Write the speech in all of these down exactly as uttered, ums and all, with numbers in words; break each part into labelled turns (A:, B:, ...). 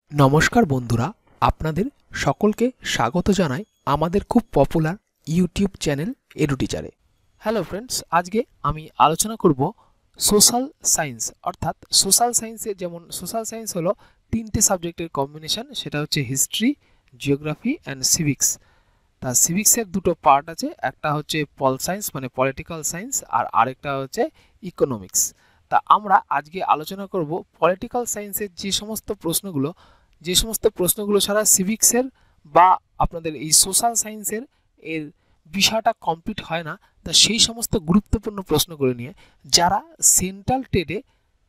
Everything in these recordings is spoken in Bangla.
A: নমস্কার বন্ধুরা, আপনাদের সকলকে স্বাগত জানাই আমাদের খুব পপুলার ইউটিউব চ্যানেল এডুটিচারে। হ্যালো ফ্রেন্ডস, আজকে আমি আলোচনা করব সোশ্যাল সায়েন্স, অর্থাৎ সোশ্যাল সায়েন্সে যেমন সোশ্যাল সায়েন্স হলো তিনটে সাবজেক্টের কম্বিনেশন, সেটা হচ্ছে হিস্ট্রি, জিওগ্রাফি অ্যান্ড সিভিক্স। তা সিভিক্সের দুটো পার্ট আছে, একটা হচ্ছে পল সায়েন্স মানে পলিটিক্যাল সায়েন্স, আর আরেকটা হচ্ছে ইকোনমিক্স। তা আমরা আজকে আলোচনা করব পলিটিক্যাল সায়েন্সের যে সমস্ত প্রশ্নগুলো যে সমস্ত প্রশ্নগুলো ছাড়া সিভিক্সের বা আপনাদের এই সোশ্যাল সায়েন্সের এর বিষয়টা কমপ্লিট হয় না, তা সেই সমস্ত গুরুত্বপূর্ণ প্রশ্নগুলো নিয়ে যারা সেন্ট্রাল টেডে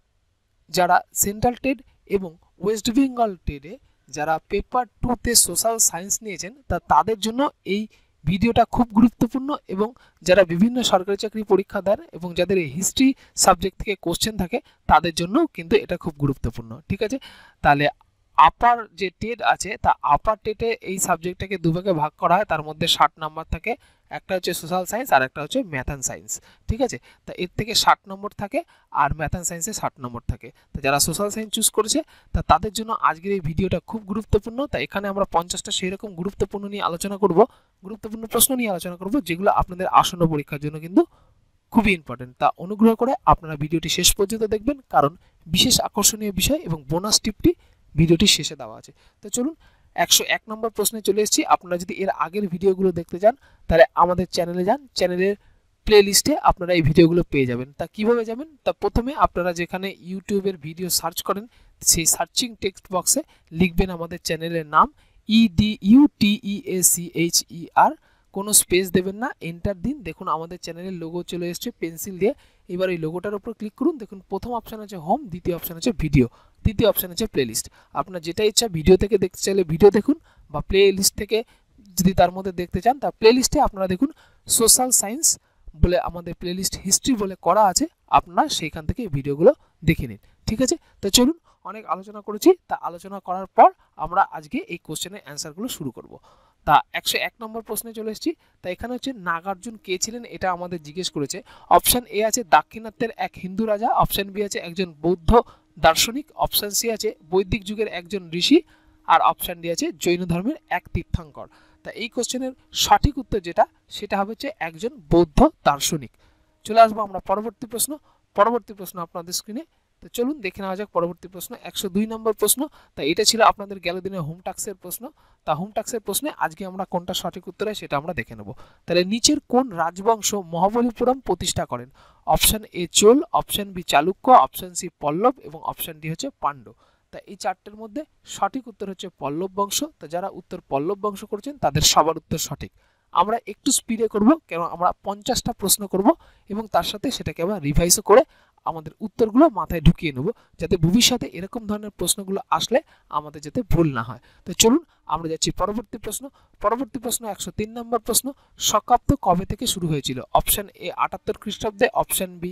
A: যারা সেন্ট্রাল টেড এবং ওয়েস্ট বেঙ্গল টেডে যারা পেপার টুতে সোশ্যাল সায়েন্স নিয়েছেন, তা তাদের জন্য এই ভিডিওটা খুব গুরুত্বপূর্ণ। এবং যারা বিভিন্ন সরকারি চাকরি পরীক্ষা দেন এবং যাদের এই হিস্ট্রি সাবজেক্ট থেকে কোশ্চেন থাকে, তাদের জন্যও কিন্তু এটা খুব গুরুত্বপূর্ণ। ঠিক আছে, তাহলে আপার যে টেট আছে, তা আপার টেটে এই সাবজেক্টটাকে দুভাগে ভাগ করা হয়, তার মধ্যে ষাট নাম্বার থাকে, একটা হচ্ছে সোশ্যাল সায়েন্স আর একটা হচ্ছে ম্যাথ অ্যান্ড সায়েন্স। ঠিক আছে, তা এর থেকে ষাট নম্বর থাকে আর ম্যাথ অ্যান্ড সায়েন্সে ষাট নম্বর থাকে। তো যারা সোশ্যাল সায়েন্স চুজ করেছে, তা তাদের জন্য আজকের এই ভিডিওটা খুব গুরুত্বপূর্ণ। তা এখানে আমরা পঞ্চাশটা সেই রকম গুরুত্বপূর্ণ নিয়ে আলোচনা করব, গুরুত্বপূর্ণ প্রশ্ন নিয়ে আলোচনা করব, যেগুলো আপনাদের আসন্ন পরীক্ষার জন্য কিন্তু খুবই ইম্পর্টেন্ট। তা অনুগ্রহ করে আপনারা ভিডিওটি শেষ পর্যন্ত দেখবেন, কারণ বিশেষ আকর্ষণীয় বিষয় এবং বোনাস টিপটি ভিডিওটির শেষে দেওয়া আছে। তো চলুন একশো এক নম্বর প্রশ্নে চলে এসেছি। আপনারা যদি এর আগের ভিডিওগুলো দেখতে চান, তাহলে আমাদের চ্যানেলে যান, চ্যানেলের প্লে লিস্টে আপনারা এই ভিডিওগুলো পেয়ে যাবেন। তা কিভাবে যাবেন? তা প্রথমে আপনারা যেখানে ইউটিউবের ভিডিও সার্চ করেন, সেই সার্চিং টেক্সট বক্সে লিখবেন আমাদের চ্যানেলের নাম, E D U T E A C H E R, কোনো স্পেস দেবেন না, এন্টার দিন। দেখুন আমাদের চ্যানেলের লোগো চলে এসছে পেন্সিল দিয়ে। এবার এই লোগোটার উপর ক্লিক করুন। দেখুন প্রথম অপশান আছে হোম, দ্বিতীয় অপশান আছে ভিডিও, তৃতীয় অপশান আছে প্লেলিস্ট। আপনার যেটা ইচ্ছা, ভিডিও থেকে দেখতে চাইলে ভিডিও দেখুন, বা প্লে লিস্ট থেকে যদি তার মধ্যে দেখতে চান, তা প্লে লিস্টে আপনারা দেখুন সোশ্যাল সায়েন্স বলে আমাদের প্লেলিস্ট হিস্ট্রি বলে করা আছে, আপনারা সেইখান থেকে ভিডিওগুলো দেখে নিন। ঠিক আছে, তো চলুন, অনেক আলোচনা করেছি, তা আলোচনা করার পর আমরা আজকে এই কোশ্চেনের অ্যান্সারগুলো শুরু করব। তা একশো এক নম্বর প্রশ্নে চলে এসেছি। তা এখানে হচ্ছে নাগার্জুন কে ছিলেন, এটা আমাদের জিজ্ঞেস করেছে। অপশান এ আছে দাক্ষিণাত্যের এক হিন্দু রাজা, অপশান বি আছে একজন বৌদ্ধ দার্শনিক, অপশান সি আছে বৈদিক যুগের একজন ঋষি, আর অপশান ডি আছে জৈন ধর্মের এক তীর্থঙ্কর। তা এই কোশ্চেনের সঠিক উত্তর যেটা, সেটা হবে হচ্ছে একজন বৌদ্ধ দার্শনিক। চলে আসবো আমরা পরবর্তী প্রশ্ন পরবর্তী প্রশ্ন আপনাদের স্ক্রিনে। তো চলুন দেখে নেওয়া যাক পরবর্তী প্রশ্ন, একশো দুই নম্বর প্রশ্ন। তা এটা ছিল আপনাদের গেল দিনের হোম টাস্কের প্রশ্ন। তা হোম টাস্কের প্রশ্নে আজকে আমরা কোনটা সঠিক উত্তর হয় সেটা আমরা দেখে নেব। তাহলে নিচের কোন রাজবংশ মহাবলীপুরম প্রতিষ্ঠা করেন? Option A Chola, option B Chalukya, option C Pallava এবং অপশান ডি হচ্ছে পাণ্ড্য। তা এই চারটের মধ্যে সঠিক উত্তর হচ্ছে পল্লব বংশ। তা যারা উত্তর পল্লব বংশ করেছেন, তাদের সবার উত্তর সঠিক। আমরা একটু স্পিডে করব, কেন আমরা পঞ্চাশটা প্রশ্ন করব এবং তার সাথে সেটাকে আমরা রিভাইজও করে আমাদের উত্তরগুলো মাথায় ঢুকিয়ে নেব, যাতে ভবিষ্যতে এরকম ধরনের প্রশ্নগুলো আসলে আমাদের যাতে ভুল না হয়। তো চলুন আমরা যাচ্ছি পরবর্তী প্রশ্ন পরবর্তী প্রশ্ন একশো তিন নম্বর প্রশ্ন। শকাব্দ কবে থেকে শুরু হয়েছিল? অপশান এ আটাত্তর খ্রিস্টাব্দে, অপশান বি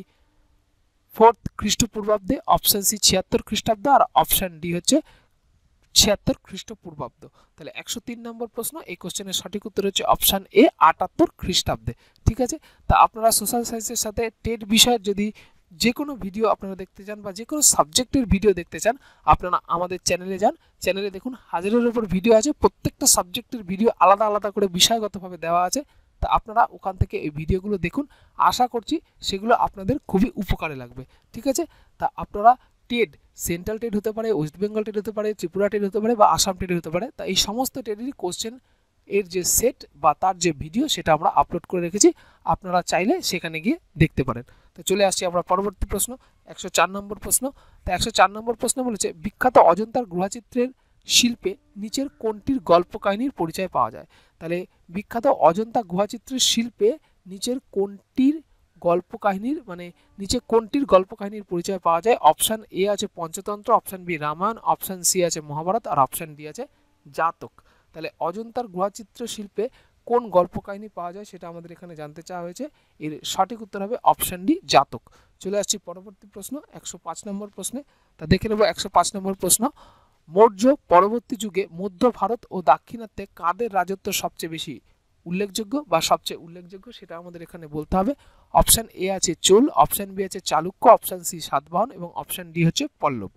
A: ফোর্থ খ্রিস্টপূর্বাব্দে, অপশান সি ছিয়াত্তর খ্রিস্টাব্দ, আর অপশান ডি হচ্ছে ছিয়াত্তর খ্রিস্টপূর্বাব্দ। তাহলে একশো তিন নম্বর প্রশ্ন, এই কোশ্চেনের সঠিক উত্তর হচ্ছে অপশান এ আটাত্তর খ্রিস্টাব্দে। ঠিক আছে, তা আপনারা সোশ্যাল সায়েন্সের সাথে টেট বিষয়ের যদি যে কোনো ভিডিও আপনারা দেখতে চান বা যে কোনো সাবজেক্টের ভিডিও দেখতে চান, আপনারা আমাদের চ্যানেলে যান। চ্যানেলে দেখুন হাজারের উপর ভিডিও আছে, প্রত্যেকটা সাবজেক্টের ভিডিও আলাদা আলাদা করে বিষয়গতভাবে দেওয়া আছে। তা আপনারা ওখান থেকে এই ভিডিওগুলো দেখুন, আশা করছি সেগুলো আপনাদের খুবই উপকারে লাগবে। ঠিক আছে, তা আপনারা টেট, সেন্ট্রাল টেট হতে পারে, ওয়েস্ট বেঙ্গল টেট হতে পারে, ত্রিপুরা টেট হতে পারে বা আসাম টেট হতে পারে, তা এই সমস্ত টেটেরই কোশ্চেন এর যে সেট বা তার যে ভিডিও, সেটা আমরা আপলোড করে রেখেছি, আপনারা চাইলে সেখানে গিয়ে দেখতে পারেন। তো চলে আসছি আমরা পরবর্তী প্রশ্ন, একশো চার নম্বর প্রশ্ন। তো একশো চার নম্বর প্রশ্ন বলেছে, বিখ্যাত অজন্তার গুহাচিত্রের শিল্পে নিচের কোনটির গল্প কাহিনীর পরিচয় পাওয়া যায়? তাহলে বিখ্যাত অজন্তা গুহাচিত্রের শিল্পে নিচের কোনটির গল্প কাহিনীর মানে নিচে কোনটির গল্প কাহিনীর পরিচয় পাওয়া যায়? অপশান এ আছে Panchatantra, option B Ramayana, option C আছে মহাভারত, আর অপশান ডি আছে জাতক। তাহলে অজন্তার গুহাচিত্র শিল্পে কোন গল্প কাহিনী পাওয়া যায় সেটা আমাদের এখানে জানতে চাওয়া হয়েছে। এর সঠিক উত্তর হবে অপশান ডি জাতক। চলে আসছি পরবর্তী প্রশ্ন, একশো পাঁচ নম্বর প্রশ্নে। তা দেখে নেব একশো পাঁচ নম্বর প্রশ্ন। মৌর্য পরবর্তী যুগে মধ্য ভারত ও দাক্ষিণাত্যে কাদের রাজত্ব সবচেয়ে বেশি উল্লেখযোগ্য বা সবচেয়ে উল্লেখযোগ্য, সেটা আমাদের এখানে বলতে হবে। অপশান এ আছে চোল, অপশান বি আছে চালুক্য, অপশান সি সাতবাহন এবং অপশান ডি হচ্ছে পল্লব। তা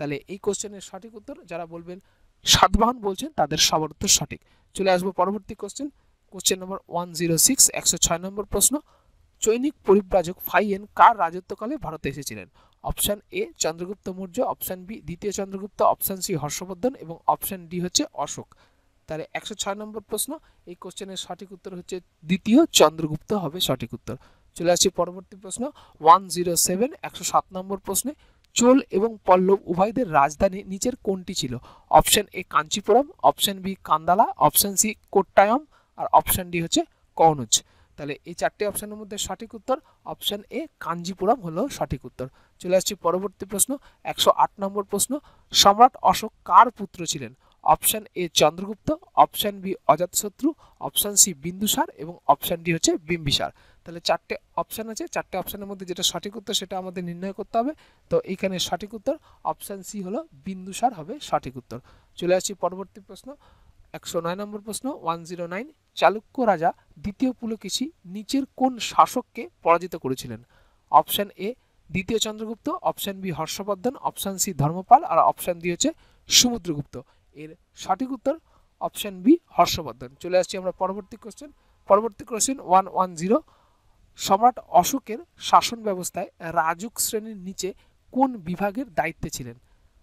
A: তাহলে এই কোশ্চেনের সঠিক উত্তর যারা বলবেন সাতবাহন বলছেন তাদের সবার উত্তর সঠিক। চলে আসবো পরবর্তী কোশ্চেন, কোশ্চেন নম্বর ওয়ান জিরো সিক্স একশো ছয় নম্বর প্রশ্ন। চৈনিক পরিব্রাজক ফাইয়েন কার রাজত্বকালে ভারতে এসেছিলেন? Option A Chandragupta Maurya, option B দ্বিতীয় চন্দ্রগুপ্ত, অপশন সি হর্ষবর্ধন এবং অপশন ডি হচ্ছে অশোক। তাহলে একশো ছয় নম্বর প্রশ্ন, এই কোশ্চেনের সঠিক উত্তর হচ্ছে দ্বিতীয় চন্দ্রগুপ্ত হবে সঠিক উত্তর। চলে আসছি পরবর্তী প্রশ্ন ওয়ান জিরো সেভেন একশো সাত নম্বর প্রশ্নে। চোল এবং পল্লব উভয়দের রাজধানী নিচের কোনটি ছিল? Option A Kanchipuram, option B Kandala, option C Kottayam আর অপশন ডি হচ্ছে কনৌজ। তাহলে এই চারটি অপশনের মধ্যে সঠিক উত্তর অপশন এ কাঞ্জিপুরম হলো সঠিক উত্তর। চলে আসছি পরবর্তী প্রশ্ন একশো আট নম্বর প্রশ্ন। সম্রাট অশোক কার পুত্র ছিলেন? Option A Chandragupta, option B Ajatashatru, option C Bindusara এবং অপশন ডি হচ্ছে বিম্বিসার। তাহলে চারটে অপশন আছে, চারটে অপশনের মধ্যে যেটা সঠিক উত্তর সেটা আমাদের নির্ণয় করতে হবে। তো এইখানে সঠিক উত্তর অপশন সি হলো বিন্দুসার হবে সঠিক উত্তর। চলে আসছি পরবর্তী প্রশ্ন একশো নয় নম্বর প্রশ্ন ওয়ান জিরো নাইন। চালুক্য রাজা দ্বিতীয় পুলকেশী নিচের কোন শাসককে পরাজিত করেছিলেন? অপশন এ দ্বিতীয় Chandragupta, option B Harshavardhana, option C Dharmapala আর অপশন ডি হচ্ছে সমুদ্রগুপ্ত। এর সঠিক উত্তর অপশন বি হর্ষবর্ধন। চলে আসছি আমরা পরবর্তী কোশ্চেন, পরবর্তী কোশ্চেন ওয়ান ওয়ান জিরো। সম্রাট অশোকের শাসন ব্যবস্থায় রাজুক শ্রেণীর নিচে কোন বিভাগের দায়িত্বে ছিলেন?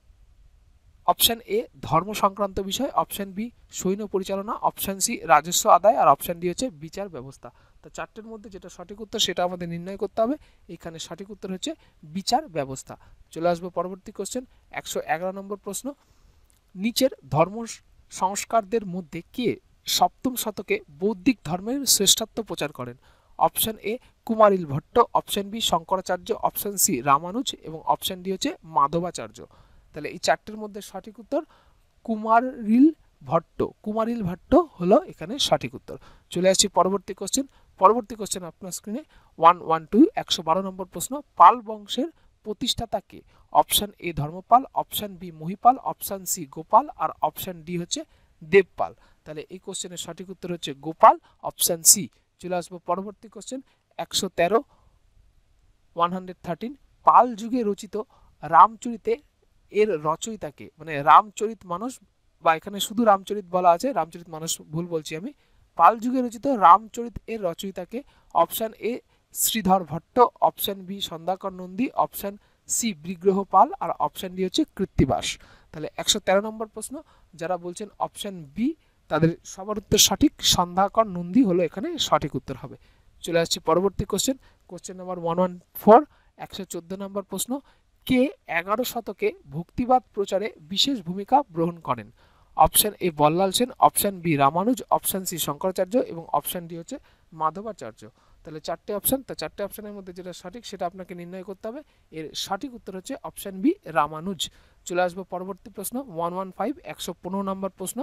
A: অপশন এ ধর্ম সংক্রান্ত বিষয়, অপশন বি সৈন্য পরিচালনা, অপশন সি রাজস্ব আদায় আর অপশন ডি হচ্ছে বিচার ব্যবস্থা। তো চারটের মধ্যে যেটা সঠিক উত্তর সেটা আমাদের নির্ণয় করতে হবে। এখানে সঠিক উত্তর হচ্ছে বিচার ব্যবস্থা। চলে আসবো পরবর্তী কোশ্চেন একশো এগারো নম্বর প্রশ্ন। নিচের ধর্ম সংস্কারদের মধ্যে কে সপ্তম শতকে বৌদ্ধিক ধর্মের শ্রেষ্ঠত্ব প্রচার করেন? Option A Kumarila Bhatta, option B Shankaracharya, option C Ramanuja এবং অপশন ডি হচ্ছে মাধবাচার্য। তাহলে এই চারটের মধ্যে সঠিক উত্তর কুমারিল ভট্ট, কুমারিল ভট্ট হলো এখানে সঠিক উত্তর। চলে আসছি পরবর্তী কোশ্চেন, পরবর্তী কোশ্চেন আপনার স্ক্রিনে ওয়ান ওয়ান টু একশো বারো নম্বর প্রশ্ন। পাল বংশের প্রতিষ্ঠাতা কে? Option A Dharmapala, option B Mahipala, option C Gopala আর অপশন ডি হচ্ছে দেবপাল। তাহলে এই কোশ্চেনের সঠিক উত্তর হচ্ছে গোপাল, অপশন সি। চলে আসবো পরবর্তী কোশ্চেন একশো তেরো ওয়ান হান্ড্রেড থার্টিন। পাল যুগে রচিত রামচরিতে এর রচয়িতাকে, মানে রামচরিত মানস বা এখানে শুধু রামচরিত বলা আছে, রামচরিত মানস ভুল বলছি আমি। পাল যুগে রচিত রামচরিত এর রচয়িতাকে? Option A Shridhara Bhatta, option B Sandhyakar Nandi, option C Vigraha Pala R option D হচ্ছে কৃত্তিবাস। তাহলে একশো তেরো নম্বর প্রশ্ন, যারা বলছেন অপশন বি তাদের সবার উত্তর সঠিক, সন্ধ্যাকর নন্দী হলো এখানে সঠিক উত্তর হবে। চলে আসছি পরবর্তী question, question number one one four একশো চোদ্দ নম্বর প্রশ্ন। কে এগারো শতকে ভক্তিবাদ প্রচারে বিশেষ ভূমিকা গ্রহণ করেন? Option A Ballal Sen, option B Ramanuja, option C Shankaracharya এবং অপশন ডি হচ্ছে মাধবাচার্য। তাহলে চারটে অপশন, তা চারটে অপশনের মধ্যে যেটা সঠিক সেটা আপনাকে নির্ণয় করতে হবে। এর সঠিক উত্তর হচ্ছে অপশন বি রামানুজ। চলে আসবো পরবর্তী প্রশ্ন ওয়ান ওয়ান ফাইভ একশো পনেরো নম্বর প্রশ্ন।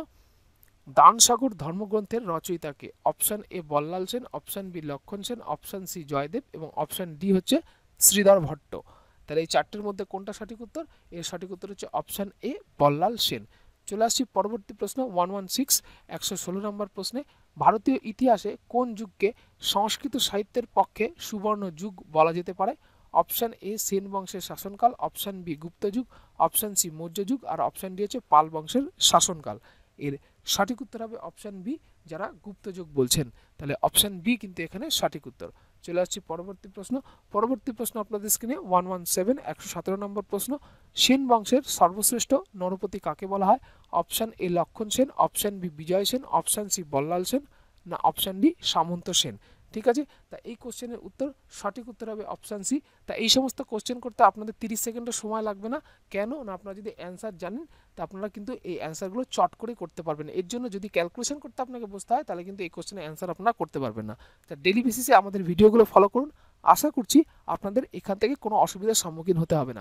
A: দানসাগর ধর্মগ্রন্থের রচয়িতাকে? Option A Ballal Sen, option B Lakshman Sen, option C Joydeb এবং অপশন ডি হচ্ছে শ্রীধর ভট্ট। তাহলে এই চারটির মধ্যে কোনটা সঠিক উত্তর? এর সঠিক উত্তর হচ্ছে অপশন এ বল্লাল সেন। চলে আসছি পরবর্তী প্রশ্ন ওয়ান ওয়ান সিক্স একশো ষোলো নম্বর প্রশ্নে। ভারতীয় ইতিহাসে কোন যুগকে সংস্কৃত সাহিত্যের পক্ষে সুবর্ণ যুগ বলা যেতে পারে? অপশন এ সেন বংশের শাসনকাল, অপশন বি গুপ্ত যুগ, অপশন সি মৌর্য যুগ আর অপশন ডি হচ্ছে পাল বংশের শাসনকাল। এর সঠিক উত্তর হবে অপশন বি, যারা গুপ্ত যুগ বলছেন। তাহলে অপশন বি কিন্তু এখানে সঠিক উত্তর। চলে আসছি পরবর্তী প্রশ্ন, পরবর্তী প্রশ্ন আপনাদের স্ক্রিনে ওয়ান ওয়ান সেভেন একশো সতেরো নম্বর প্রশ্ন। সেন বংশের সর্বশ্রেষ্ঠ নরপতি কাকে বলা হয়? Option A Lakshman Sen, option B Vijay Sen, option C Ballal Sen না অপশন ডি সামন্ত সেন। ঠিক আছে, তা এই কোশ্চেনের উত্তর সঠিক উত্তর হবে অপশন সি। তা এই সমস্ত কোশ্চেন করতে আপনাদের তিরিশ সেকেন্ডের সময় লাগবে না, কেন না আপনারা যদি অ্যান্সার জানেন তা আপনারা কিন্তু এই অ্যান্সারগুলো চট করে করতে পারবেন। এর জন্য যদি ক্যালকুলেশন করতে আপনাকে বসতে হয় তাহলে কিন্তু এই কোশ্চেনের অ্যান্সার আপনারা করতে পারবেন না। তা ডেলি বেসিসে আমাদের ভিডিওগুলো ফলো করুন, আশা করছি আপনাদের এখান থেকে কোনো অসুবিধার সম্মুখীন হতে হবে না।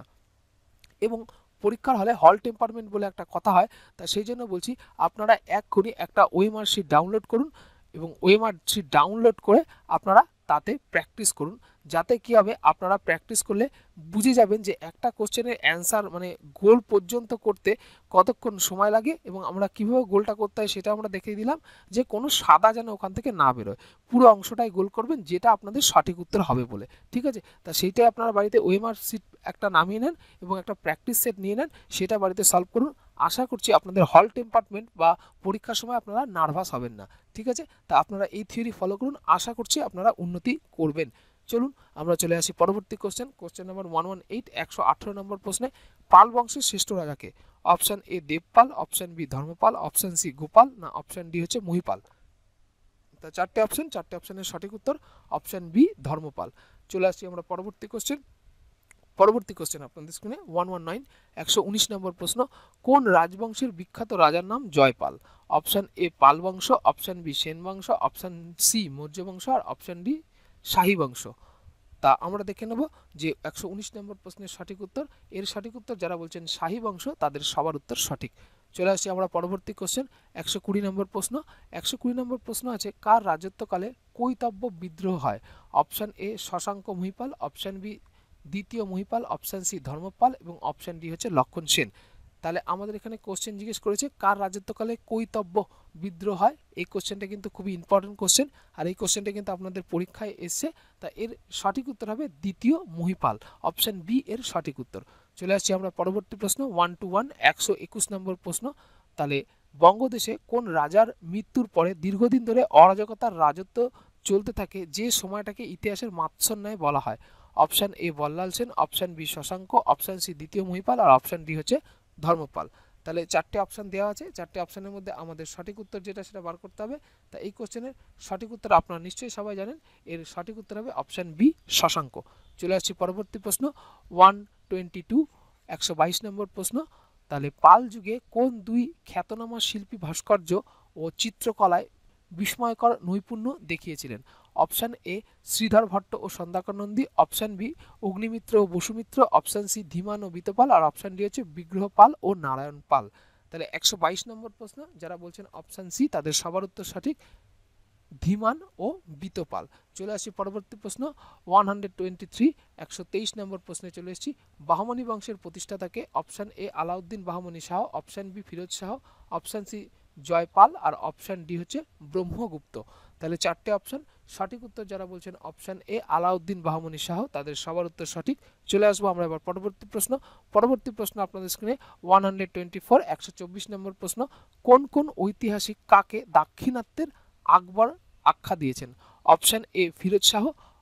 A: এবং পরীক্ষার হলে হল টেম্পারমেন্ট বলে একটা কথা হয়, তা সেই জন্য বলছি আপনারা এক্ষুনি একটা ওএমআর শিট ডাউনলোড করুন এবং ওএমআর শিট ডাউনলোড করে আপনারা তাতে প্র্যাকটিস করুন, যাতে কি হবে আপনারা প্র্যাকটিস করলে বুঝে যাবেন যে একটা কোশ্চেনের অ্যান্সার মানে গোল পর্যন্ত করতে কতক্ষণ সময় লাগে এবং আমরা কিভাবে গোলটা করতে হয় সেটা আমরা দেখিয়ে দিলাম, যে কোনো সাদা যেন ওখান থেকে না বেরোয়, পুরো অংশটাই গোল করবেন যেটা আপনাদের সঠিক উত্তর হবে বলে। ঠিক আছে, তা সেইটাই আপনারা বাড়িতে ওএমআর সিট একটা নামিয়ে নেন এবং একটা প্র্যাকটিস সেট নিয়ে নেন, সেটা বাড়িতে সলভ করুন। আশা করছি আপনাদের হল টেম্পারমেন্ট বা পরীক্ষার সময় আপনারা নার্ভাস হবেন না। ঠিক আছে, তা আপনারা এই থিওরি ফলো করুন, আশা করছি আপনারা উন্নতি করবেন। চলুন আমরা চলে আসি পরবর্তী question. Question number one one eight একশো আঠেরো নম্বর প্রশ্নে, পাল বংশের শ্রেষ্ঠ রাজাকে? Option A Devapala, option B Dharmapala, option C Gopala, না অপশন ডি হচ্ছে মহিপাল। তা চারটে অপশন, চারটে অপশনের সঠিক উত্তর অপশন বি ধর্মপাল। চলে আসছি আমরা পরবর্তী কোশ্চেন। পরবর্তী কোশ্চেন আপনাদের স্ক্রিনে ওয়ান ওয়ান নাইন একশো উনিশ নম্বর প্রশ্ন, কোন রাজবংশের বিখ্যাত রাজার নাম জয়পাল? অপশন এ পাল বংশ, অপশন বি সেন বংশ, অপশন সি মৌর্য বংশ, আর অপশন ডি শাহী বংশ। তা আমরা দেখে নেব যে একশো উনিশ নম্বর প্রশ্নের সঠিক উত্তর। এর সঠিক উত্তর যারা বলছেন শাহী বংশ তাদের সবার উত্তর সঠিক। চলে আসছি আমরা পরবর্তী কোশ্চেন একশো কুড়ি নম্বর প্রশ্ন। একশো কুড়ি নম্বর প্রশ্ন আছে, কার রাজত্বকালে কৈতব্য বিদ্রোহ হয়? Option A Shashanka Mahipala, option B দ্বিতীয় মহিপাল, অপশন সি ধর্মপাল এবং অপশন ডি হচ্ছে লক্ষণ সেন। তাহলে আমাদের এখানে কোশ্চেন জিজ্ঞেস করেছে কার রাজত্বকালে কৈতব্য বিদ্রোহ হয়। এই কোশ্চেনটা কিন্তু খুবই ইম্পর্টেন্ট কোশ্চেন, আর এই কোশ্চেনটা কিন্তু আপনাদের পরীক্ষায় এসছে। তা এর সঠিক উত্তর হবে দ্বিতীয় মহিপাল, অপশন বি এর সঠিক উত্তর। চলে আসছি আমরা পরবর্তী প্রশ্ন ওয়ান টু ওয়ান একশো একুশ নম্বর প্রশ্ন। তাহলে বঙ্গদেশে কোন রাজার মৃত্যুর পরে দীর্ঘদিন ধরে অরাজকতার রাজত্ব চলতে থাকে, যে সময়টাকে ইতিহাসের মাৎসন্যায় বলা হয়? Option A Ballal Sen, option B Shashanka, option C দ্বিতীয় মহিপাল, আর অপশন ডি হচ্ছে ধর্মপাল। তাহলে চারটে অপশন দেওয়া আছে, চারটে অপশনের মধ্যে আমাদের সঠিক উত্তর যেটা সেটা বার করতে হবে। তা এই কোশ্চেনের সঠিক উত্তর আপনারা নিশ্চয়ই সবাই জানেন, এর সঠিক উত্তর হবে অপশন বি শশাঙ্ক। চলে আসছি পরবর্তী প্রশ্ন ওয়ান টোয়েন্টি টু একশো বাইশ নম্বর প্রশ্ন। তাহলে পাল যুগে কোন দুই খ্যাতনামা শিল্পী ভাস্কর্য ও চিত্রকলায় বিস্ময়কর নৈপুণ্য দেখিয়েছিলেন? অপশন এ শ্রীধর ভট্ট ও সন্ধ্যাকর নন্দী, অপশন বি অগ্নিমিত্র ও বসুমিত্র, অপশন সি ধীমান ও বিতপাল, আর অপশন ডি হচ্ছে বিগ্রহ পাল ও নারায়ণ পাল। তাহলে একশো বাইশ নম্বর প্রশ্ন যারা বলছেন অপশন সি তাদের সবার উত্তর সঠিক, ধীমান ও বিতপাল। চলে আসি পরবর্তী প্রশ্ন ওয়ান হান্ড্রেড টোয়েন্টি থ্রি একশো তেইশ নম্বর প্রশ্নে চলে এসেছি। বাহমনি বংশের প্রতিষ্ঠাতাকে? Option A Alauddin Bahmani Shah, option B Firoz Shah, option C Jayapala, আর অপশন ডি হচ্ছে ব্রহ্মগুপ্ত। তাহলে চারটে অপশন, সঠিক উত্তর যারা বলছেন অপশন এ আলাউদ্দিন বাহমনি শাহ তাদের সবার উত্তর সঠিক। চলে আসবো আমরা এবার পরবর্তী প্রশ্ন। পরবর্তী প্রশ্ন আপনাদের স্ক্রিনে ওয়ান হান্ড্রেড টোয়েন্টি ফোর একশো চব্বিশ নম্বর প্রশ্ন, কোন কোন ঐতিহাসিক কাকে দাক্ষিণাত্যের আকবর আখ্যা দিয়েছেন? Option A Firoz Shah,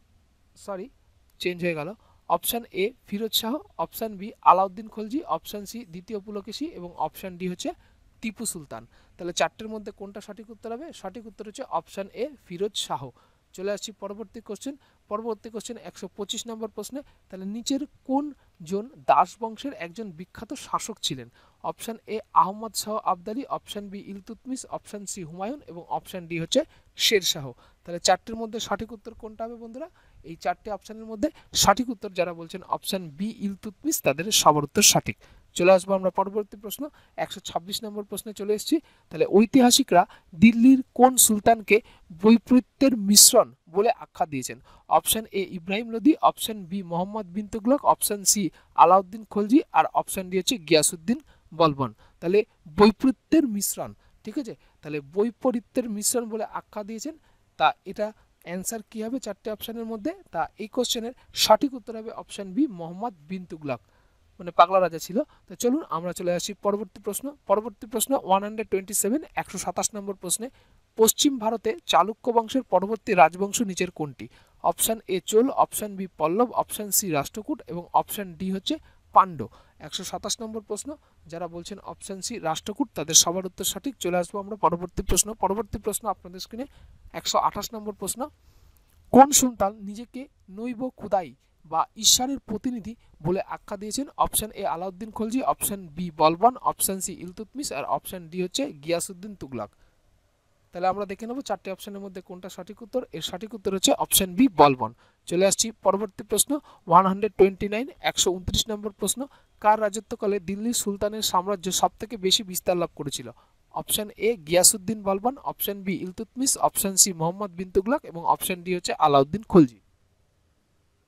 A: sorry change হয়ে গেল, option A Firoz Shah, option B Alauddin Khalji, option C দ্বিতীয় পুলকেশী এবং অপশন ডি হচ্ছে টিপু সুলতান। তাহলে চারটের মধ্যে কোনটা সঠিক উত্তর হবে? সঠিক উত্তর হচ্ছে অপশন এ ফিরোজ শাহ। চলে আসছি পরবর্তী কোশ্চেন। পরবর্তী কোশ্চেন একশো পঁচিশ নম্বর প্রশ্নে। তাহলে নিচের কোন জন দাস বংশের একজন বিখ্যাত শাসক ছিলেন? Option A Ahmad Shah Abdali, option B Iltutmish, option C Humayun এবং অপশন ডি হচ্ছে শের শাহ। তাহলে চারটের মধ্যে সঠিক উত্তর কোনটা হবে বন্ধুরা? এই চারটে অপশনের মধ্যে সঠিক উত্তর যারা বলছেন অপশন বি ইলতুৎমিশ তাদের সবার উত্তর সঠিক। চলে আসবো আমরা পরবর্তী প্রশ্ন একশো ছাব্বিশ নম্বর প্রশ্নে চলে এসেছি। তাহলে ঐতিহাসিকরা দিল্লির কোন সুলতানকে বৈপরীত্যের মিশ্রণ বলে আখ্যা দিয়েছেন? Option A Ibrahim Lodi, option B Muhammad bin Tughlaq, option C Alauddin Khalji, আর অপশন ডি হচ্ছে গিয়াসুদ্দিন বলবন। তাহলে বৈপরীত্যের মিশ্রণ, ঠিক আছে, তাহলে বৈপরীত্যের মিশ্রণ বলে আখ্যা দিয়েছেন। তা এটা অ্যান্সার কী হবে চারটে অপশানের মধ্যে? তা এই কোশ্চেনের সঠিক উত্তর হবে অপশন বি মোহাম্মদ বিন তুগলক, মানে পাগলা রাজা ছিল। তো চলুন আমরা চলে আসি পরবর্তী প্রশ্ন। পরবর্তী প্রশ্ন ওয়ান হান্ড্রেড টোয়েন্টি সেভেন একশো সাতাশ নম্বর প্রশ্নে, পশ্চিম ভারতে চালুক্য বংশের পরবর্তী রাজবংশ নিচের কোনটি? Option A Chola, option B Pallava, option C Rashtrakuta এবং অপশন ডি হচ্ছে পাণ্ড্য। একশো সাতাশ নম্বর প্রশ্ন যারা বলছেন অপশন সি রাষ্ট্রকূট তাদের সবার উত্তর সঠিক। চলে আসবো আমরা পরবর্তী প্রশ্ন। পরবর্তী প্রশ্ন আপনাদের স্ক্রিনে একশো আঠাশ নম্বর প্রশ্ন, কোন সুলতান নিজেকে নৈব খুদাই বা ঈশ্বরের প্রতিনিধি বলে আখ্যা দিয়েছেন? Option A Alauddin Khalji, option B Balban, option C Iltutmish আর অপশন ডি হচ্ছে গিয়াসুদ্দিন তুগলক। তাহলে আমরা দেখে নেব চারটি অপশনের মধ্যে কোনটা সঠিক উত্তর। এর সঠিক উত্তর হচ্ছে অপশন বি বলবন। চলে আসছি পরবর্তী প্রশ্ন ওয়ান হান্ড্রেড টোয়েন্টি নাইন একশো উনত্রিশ নম্বর প্রশ্ন, কার রাজত্বকালে দিল্লির সুলতানের সাম্রাজ্য সবথেকে বেশি বিস্তার লাভ করেছিল? Option A Ghiyasuddin Balban, option B Iltutmish, option C Muhammad bin Tughlaq এবং অপশন ডি হচ্ছে আলাউদ্দিন খলজি।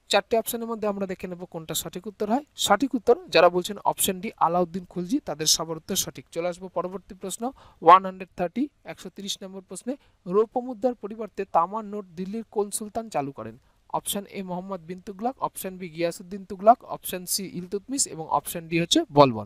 A: চারটে অপশনের মধ্যে আমরা দেখে নেব কোনটা সঠিক উত্তর হয়। সঠিক উত্তর যারা বলছেন অপশন ডি আলাউদ্দিন খলজি, তাদের সবার উত্তর সঠিক। চলে আসবো পরবর্তী প্রশ্ন ওয়ান হান্ড্রেড থার্টি একশো তিরিশ নম্বর প্রশ্নে, রৌপ্য মুদ্রার পরিবর্তে তামার নোট দিল্লির কোন সুলতান চালু করেন? Option A Muhammad bin Tughlaq, option B Ghiyasuddin Tughlaq, option C Iltutmish এবং অপশন ডি হচ্ছে বলবন।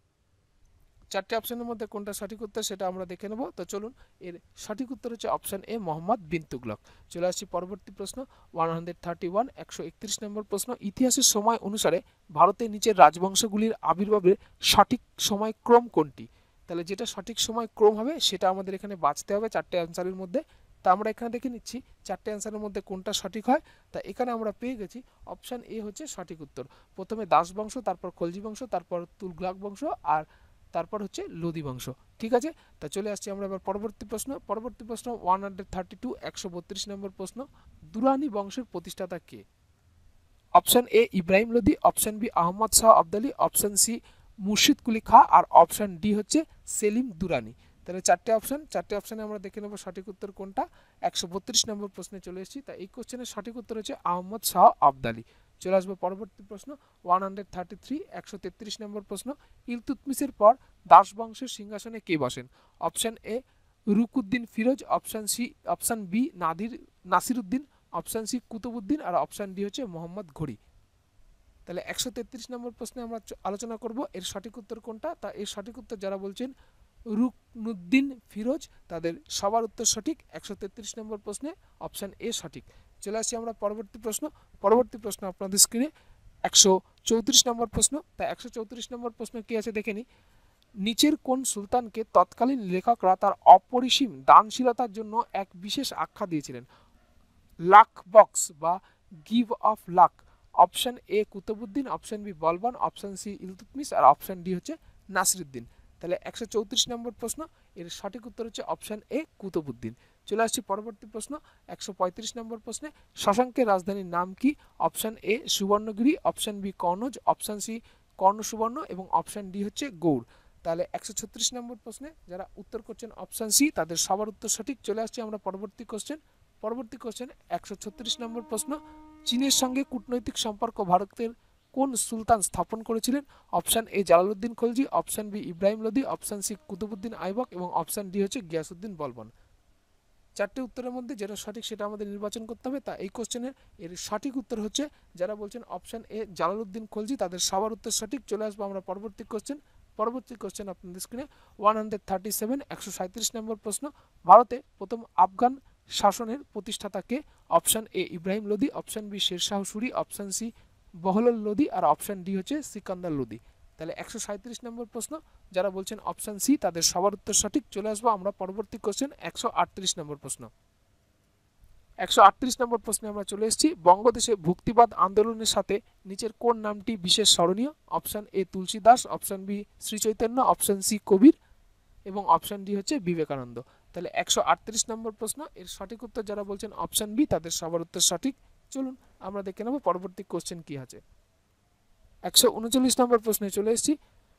A: চারটি অপশনের মধ্যে কোনটা সঠিক উত্তর সেটা আমরা দেখে নেব। তো চলুন, এর সঠিক উত্তর হচ্ছে অপশন এ মোহাম্মদ বিন তুগলক। চলে আসছি পরবর্তী প্রশ্ন ওয়ান হান্ড্রেড থার্টি ওয়ান একশো একত্রিশ নম্বর প্রশ্ন, ইতিহাসের সময় অনুসারে ভারতের নিচের রাজবংশগুলির আবির্ভাবের সঠিক সময় ক্রম কোনটি? তাহলে যেটা সঠিক সময় ক্রম হবে সেটা আমাদের এখানে বাঁচতে হবে চারটে অ্যান্সারের মধ্যে। তা আমরা এখানে দেখে নিচ্ছি চারটে অ্যান্সারের মধ্যে কোনটা সঠিক হয়। তা এখানে আমরা পেয়ে গেছি অপশন এ হচ্ছে সঠিক উত্তর। প্রথমে দাস বংশ, তারপর খলজি বংশ, তারপর তুগলক বংশ, আর তারপর হচ্ছে লোদি বংশ। ঠিক আছে, তা চলে আসছি আমরা এবার পরবর্তী প্রশ্ন। পরবর্তী প্রশ্ন ওয়ান হান্ড্রেড থার্টি টু একশো বত্রিশ নম্বর প্রশ্ন, দুরানি বংশের প্রতিষ্ঠাতা কে? Option A Ibrahim Lodi, option B Ahmad Shah Abdali, option C Murshid Quli Khan, R option D হচ্ছে সেলিম দুরানি। তাহলে চারটে অপশন, চারটে অপশনে আমরা দেখে নেব সঠিক উত্তর কোনটা। একশো বত্রিশ নম্বর প্রশ্নে চলে এসেছি। তা এই কোশ্চেনের সঠিক উত্তর হচ্ছে আহমদ শাহ আবদালি। চলে আসবো পরবর্তী প্রশ্ন ওয়ান হান্ড্রেড থার্টি থ্রি একশো তেত্রিশ নম্বর প্রশ্ন, ইলতুতমিশের পর দাস বংশের সিংহাসনে কে বসেন? Option A Ruknuddin Firoz, option C option B Nadir Nasiruddin, option C Qutbuddin, আর অপশন ডি হচ্ছে মোহাম্মদ ঘড়ি। তাহলে একশো তেত্রিশ নম্বর প্রশ্নে আমরা আলোচনা করব এর সঠিক উত্তর কোনটা। তা এর সঠিক উত্তর যারা বলছেন রুকনুদ্দিন ফিরোজ, তাদের সবার উত্তর সঠিক। একশো তেত্রিশ নম্বর প্রশ্নে অপশন এ সঠিক। চলে আসছি আমরা পরবর্তী প্রশ্ন। পরবর্তী প্রশ্ন আপনাদের স্ক্রিনে একশো চৌত্রিশ নম্বর প্রশ্ন। তা একশো চৌত্রিশ নম্বর প্রশ্ন কি আছে দেখে নিই। নিচের কোন সুলতানকে তৎকালীন লেখকরা তার অপরিসীম দানশীলতার জন্য এক বিশেষ আখ্যা দিয়েছিলেন? লাক বক্স বা give of luck. Option A Qutbuddin, option B Balban, option C Iltutmish, আর অপশন ডি হচ্ছে নাসিরুদ্দিন। তাহলে একশো চৌত্রিশ নম্বর প্রশ্ন, এর সঠিক উত্তর হচ্ছে অপশন এ কুতুবুদ্দিন। চলে আসছি পরবর্তী প্রশ্ন একশো পঁয়ত্রিশ নম্বর প্রশ্নে, শশাঙ্কের রাজধানীর নাম কি? Option A Subarnagiri, option B Kannauj, option C Karna Suvarna এবং অপশন ডি হচ্ছে গৌড়। তাহলে একশো ছত্রিশ নম্বর প্রশ্নে যারা উত্তর করছেন অপশন সি, তাদের সবার উত্তর সঠিক। চলে আসছি আমরা পরবর্তী কোশ্চেন। পরবর্তী কোশ্চেন একশো ছত্রিশ নম্বর প্রশ্ন, চীনের সঙ্গে কূটনৈতিক সম্পর্ক ভারতের কোন সুলতান স্থাপন করেছিলেন? Option A Jalaluddin Khalji, option B Ibrahim Lodi, option C Qutbuddin Aibak এবং অপশন ডি হচ্ছে গিয়াসউদ্দিন বলবন। চারটে উত্তরের মধ্যে যেটা সঠিক সেটা আমাদের নির্বাচন করতে হবে। তা এই কোশ্চেনের এর সঠিক উত্তর হচ্ছে যারা বলছেন অপশন এ জালালউদ্দিন খলজি, তাদের সবার উত্তর সঠিক। চলে আসবো আমরা পরবর্তী কোশ্চেন। পরবর্তী কোশ্চেন আপনাদের স্ক্রিনে ওয়ান হান্ড্রেড থার্টি সেভেন একশো সাঁত্রিশ নম্বর প্রশ্ন, ভারতে প্রথম আফগান শাসনের প্রতিষ্ঠাতাকে? Option A Ibrahim Lodi, option B Sher Shah Suri, option C Bahlul Lodi, আর অপশন ডি হচ্ছে সিকান্দার লোদি। তাহলে একশো সাঁত্রিশ নম্বর প্রশ্ন যারা বলছেন অপশন সি, তাদের সবার উত্তর সঠিক। চলে আসবো আমরা পরবর্তী কোশ্চেন একশো আটত্রিশ নম্বর প্রশ্ন। একশো আটত্রিশ নম্বর প্রশ্নে আমরা চলে এসেছি, বঙ্গদেশে ভক্তিবাদ আন্দোলনের সাথে নিচের কোন নামটি বিশেষ স্মরণীয়? Option A Tulsi Das, option B Shri Chaitanya, option C Kabir এবং অপশন ডি হচ্ছে বিবেকানন্দ। তাহলে একশো আটত্রিশ নম্বর প্রশ্ন, এর সঠিক উত্তর যারা বলছেন অপশন বি, তাদের সবার উত্তর সঠিক। চলুন আমরা দেখে নেব পরবর্তী কোশ্চেন কি আছে। একশো উনচল্লিশ নম্বর প্রশ্নে চলে এসেছি।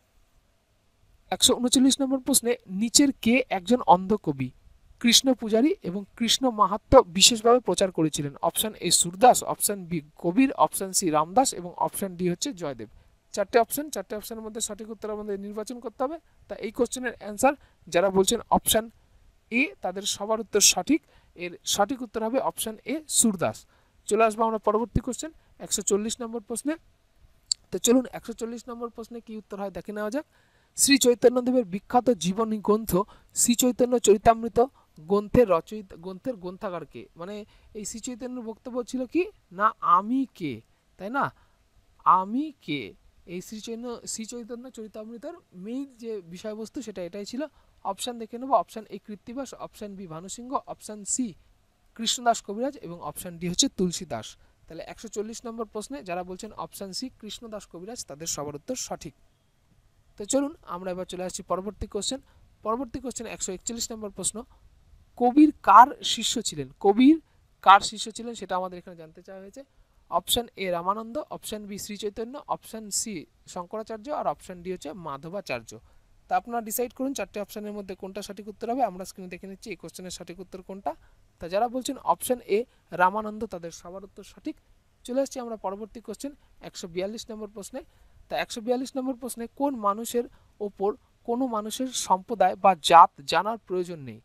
A: একশো উনচল্লিশ নম্বর প্রশ্নে নিচের কে একজন অন্ধ কবি কৃষ্ণ পূজারী এবং কৃষ্ণ মাহাত্ম্য বিশেষভাবে প্রচার করেছিলেন? Option A Surdas, option B Kabir, option C Ramdas এবং অপশন ডি হচ্ছে জয়দেব। চারটে অপশন, চারটে অপশনের মধ্যে সঠিক উত্তর আমাদের নির্বাচন করতে হবে। তা এই কোশ্চেনের অ্যান্সার যারা বলছেন অপশন এ, তাদের সবার উত্তর সঠিক। এর সঠিক উত্তর হবে অপশন এ সুরদাস। চলে আসবো আমরা পরবর্তী কোশ্চেন একশো চল্লিশ নম্বর প্রশ্নে। তো চলুন একশো চল্লিশ নম্বর প্রশ্নে কি উত্তর হয় দেখে নেওয়া যাক। শ্রী চৈতন্যদেবের বিখ্যাত জীবনী গ্রন্থ শ্রী চৈতন্য চরিতামৃত গ্রন্থের রচয়িতা গ্রন্থের গ্রন্থাগার কে? মানে এই শ্রী চৈতন্যের বক্তব্য ছিল কি না আমি কে, তাই না? আমি কে, এই শ্রী চৈতন্য শ্রী চৈতন্য চরিতামৃতের মেইন যে বিষয়বস্তু সেটা এটাই ছিল। অপশান দেখে নেব। Option A Krittibas, option B Bhanusingha, option C Krishnadas Kaviraj এবং অপশান ডি হচ্ছে তুলসী দাস। তাহলে একশো চল্লিশ নম্বর প্রশ্নে যারা বলছেন অপশান সি কৃষ্ণদাস কবিরাজ, তাদের সবার উত্তর সঠিক। তো চলুন আমরা এবার চলে আসছি পরবর্তী কোশ্চেন। পরবর্তী কোশ্চেন একশো একচল্লিশ নম্বর প্রশ্ন, কবির কার শিষ্য ছিলেন? কবির কার শিষ্য ছিলেন সেটা আমাদের এখানে জানতে চাওয়া হয়েছে। Option A Ramananda, option B Shri Chaitanya, option C Shankaracharya আর অপশান ডি হচ্ছে মাধবাচার্য। তা আপনারা ডিসাইড করুন চারটে অপশানের মধ্যে কোনটা সঠিক উত্তর হবে। আমরা স্ক্রিনে দেখে নিচ্ছি এই কোশ্চেনের সঠিক উত্তর কোনটা। তা যারা বলছেন অপশান এ রামানন্দ, তাদের সবার উত্তর সঠিক। চলে আসছি আমরা পরবর্তী কোশ্চেন একশো বিয়াল্লিশ নম্বর প্রশ্নে। তা একশো বিয়াল্লিশ নম্বর প্রশ্নে কোন মানুষের ওপর কোনো মানুষের সম্প্রদায় বা জাত জানার প্রয়োজন নেই,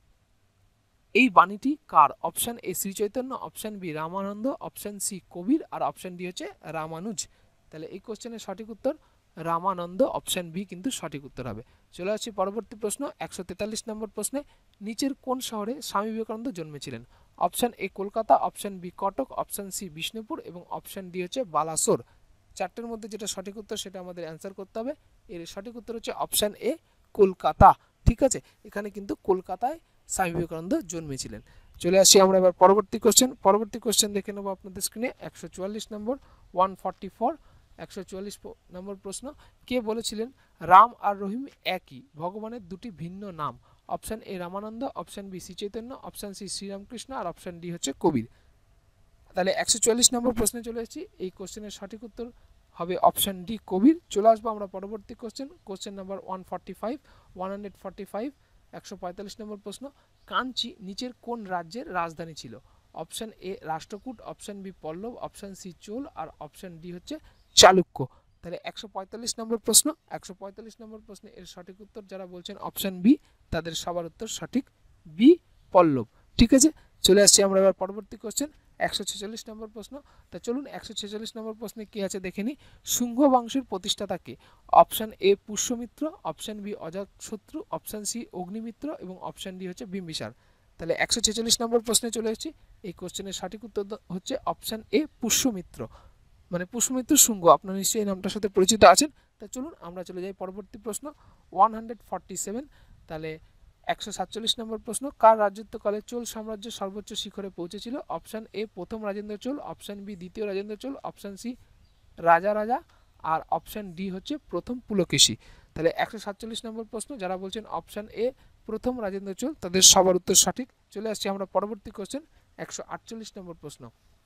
A: এই বাণীটি কার? Option A Shri Chaitanya, option B Ramananda, option C Kabir, আর অপশন ডি হচ্ছে রামানুজ। তাহলে এই কোশ্চেনের সঠিক উত্তর রামানন্দ, অপশন বি কিন্তু সঠিক উত্তর হবে। চলে আসছি পরবর্তী প্রশ্ন একশো তেতাল্লিশ নম্বর প্রশ্নে। নিচের কোন শহরে স্বামী বিবেকানন্দ জন্মেছিলেন? Option A Kolkata, option B Cuttack, option C Bishnupur এবং অপশন ডি হচ্ছে বালাসোর। চারটের মধ্যে যেটা সঠিক উত্তর সেটা আমাদের অ্যান্সার করতে হবে। এর সঠিক উত্তর হচ্ছে অপশন এ কলকাতা। ঠিক আছে, এখানে কিন্তু কলকাতায় স্বামী বিবেকানন্দ জন্মেছিলেন। চলে আসি আমরা এবার পরবর্তী কোশ্চেন। পরবর্তী কোশ্চেন দেখে নেবো আপনাদের স্ক্রিনে একশো চুয়াল্লিশ নম্বর ওয়ান ফর্টি ফোর একশো চুয়াল্লিশ নম্বর প্রশ্ন। কে বলেছিলেন রাম আর রহিম একই, ভগবানের দুটি ভিন্ন নাম? Option A Ramananda, option B Shri Chaitanya, option C Shri Ramakrishna আর অপশন ডি হচ্ছে কবির। তাহলে একশো চুয়াল্লিশ নম্বর প্রশ্নে চলে এসেছি। এই কোশ্চেনের সঠিক উত্তর হবে অপশন ডি কবির। চলে আসবো আমরা পরবর্তী question, question number one forty five one hundred forty five একশো পঁয়তাল্লিশ নম্বর প্রশ্ন। কাঞ্চি নিচের কোন রাজ্যের রাজধানী ছিল? Option A Rashtrakuta, option B Pallava, option C Chola আর অপশন ডি হচ্ছে চালুক্য। তাহলে একশো পঁয়তাল্লিশ নম্বর প্রশ্ন একশো পঁয়তাল্লিশ নম্বর প্রশ্নে এর সঠিক উত্তর যারা বলছেন অপশন বি, তাদের সবার উত্তর সঠিক, বি পল্লব। ঠিক আছে, চলে আসছি আমরা এবার পরবর্তী কোশ্চেন একশো ছেচল্লিশ নম্বর প্রশ্ন। তা চলুন একশো ছেচল্লিশ নম্বর প্রশ্নে কি আছে দেখে নিই। শুঙ্গ বংশের প্রতিষ্ঠাতা কে? Option A Pushyamitra, option B Ajatashatru, option C Agnimitra এবং অপশন ডি হচ্ছে বিম্বিসার। তাহলে একশো ছেচল্লিশ নম্বর প্রশ্নে চলে এসেছি। এই কোশ্চেনের সঠিক উত্তর হচ্ছে অপশন এ পুষ্যমিত্র, মানে পুষ্যমিত্র শুঙ্গ। আপনারা নিশ্চয়ই এই নামটার সাথে পরিচিত আছেন। তা চলুন আমরা চলে যাই পরবর্তী প্রশ্ন ওয়ান হান্ড্রেড ফর্টি সেভেন। তাহলে একশো সাতচল্লিশ নম্বর প্রশ্ন। কার রাজত্বকালে চোল সাম্রাজ্য সর্বোচ্চ শিখরে পৌঁছেছিল? অপশন এ প্রথম রাজেন্দ্র চোল, অপশন বি দ্বিতীয় রাজেন্দ্র চোল, অপশন সি রাজা রাজা আর অপশন ডি হচ্ছে প্রথম পুলকেশী। তাহলে একশো সাতচল্লিশ নম্বর প্রশ্ন যারা বলছেন অপশন এ প্রথম রাজেন্দ্র চোল, তাদের সবার উত্তর সঠিক। চলে আসছি আমরা পরবর্তী কোশ্চেন একশো আটচল্লিশ নম্বর প্রশ্ন।